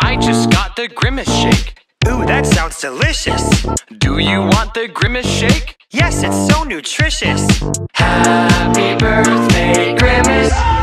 I just got the Grimace shake. Ooh, that sounds delicious. Do you want the Grimace shake? Yes, it's so nutritious. Happy birthday, Grimace.